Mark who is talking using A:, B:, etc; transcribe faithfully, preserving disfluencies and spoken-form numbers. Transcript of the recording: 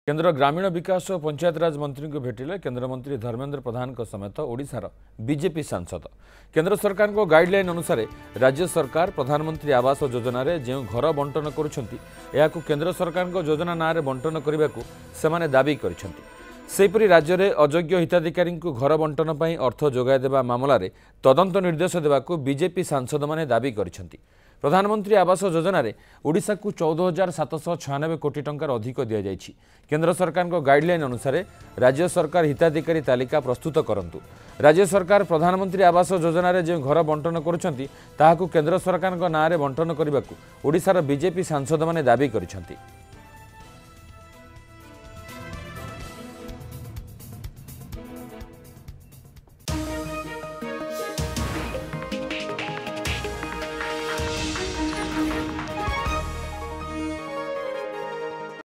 A: केन्द्र ग्रामीण विकास और पंचायतराज मंत्री को भेटिले केन्द्रमंत्री धर्मेन्द्र प्रधान समेत ओडिशार बीजेपी सांसद। केन्द्र सरकार को गाइडलाइन अनुसार राज्य सरकार प्रधानमंत्री आवास योजना रे जो घर बंटन करुछंती एहाकु केन्द्र सरकार को योजना ना रे बंटन करने को सेमाने दाबी करिसेंती। सेहीपरि राज्य में अयोग्य हिताधिकारी को घर बंटन पर अर्थ जोगाई देवा मामला रे तदंत निर्देश देवाकू बीजेपी सांसद माने दाबी करिसेंती। प्रधानमंत्री आवास योजना रे ओडिशा को चौदह हजार सातश छयानबे कोटी टंकार अधिक दि जाइछि। केन्द्र सरकार को गाइडलाइन अनुसार राज्य सरकार हिताधिकारी तालिका प्रस्तुत करंतु। राज्य सरकार प्रधानमंत्री आवास योजना रे जो घर बंटन करुछंती ताहाकू केन्द्र सरकार नाँ रे बंटन करने को ओडिशार बीजेपी सांसद माने दाबी करिसेंती।